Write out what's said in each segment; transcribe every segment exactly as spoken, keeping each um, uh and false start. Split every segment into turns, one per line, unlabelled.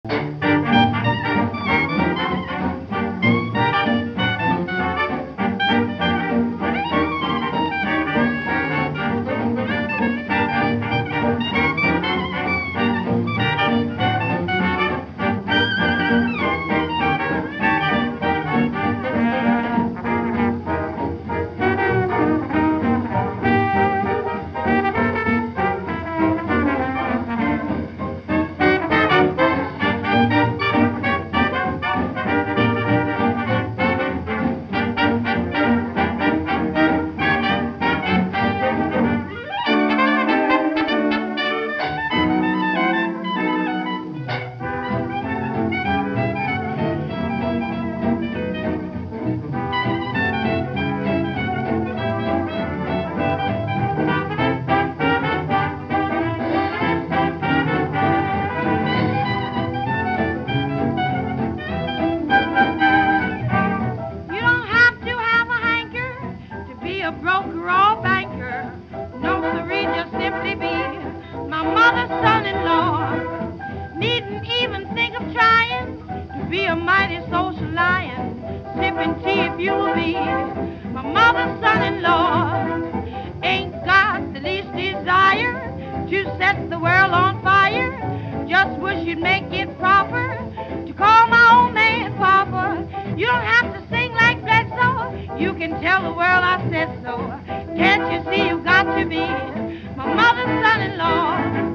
A broker or banker, no siree, just simply be my mother's son-in-law. Needn't even think of trying to be a mighty social lion, sipping tea if you will be my mother's son-in-law. Ain't got the least desire to set the world on fire, just wish you'd make it proper to call my old man Papa. You don't have to sing like Bledsoe, you can tell the world I said so. Can't you see you've got to be my mother's son-in-law?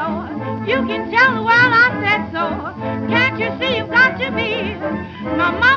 You can tell the world I said so. Can't you see you've got to be my mom?